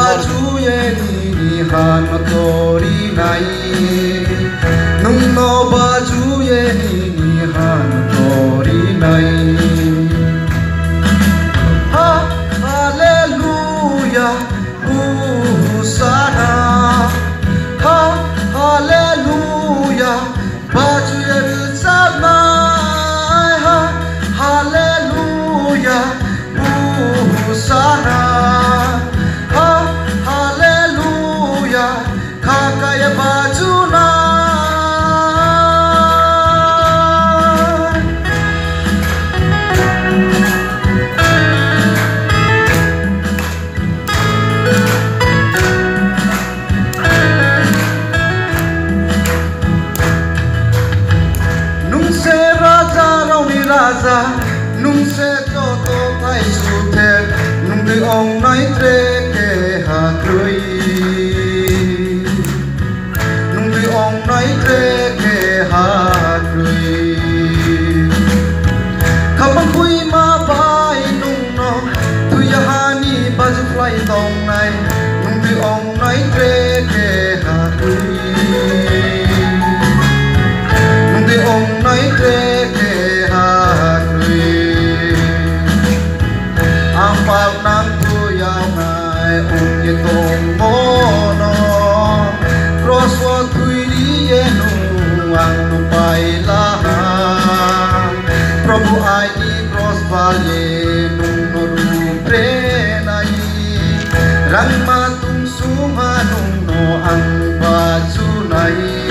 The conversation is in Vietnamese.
baju ye ni han tori nai nung no baju ye ni han tori nai ha hallelujah hosana ha hallelujah baju ye sama ha hallelujah hosana ha hallelujah kakaya baju na nung se raja rauni raja nung se to thai su the nung de ong nai tre ke ha krui nung de ong nai tre ke ha krui khapang kui ma bai nung no tu ya hani baju fly tong nai nung de ong nai tre ke ha krui nung de ong nai tre ke ha krui Pag nang tuyaw ngay unye tong mono cross wa tui di yenu ang nupay lahat Prabhu ay di cross valye nung noru prenay rang matung sumanung no ang bajunay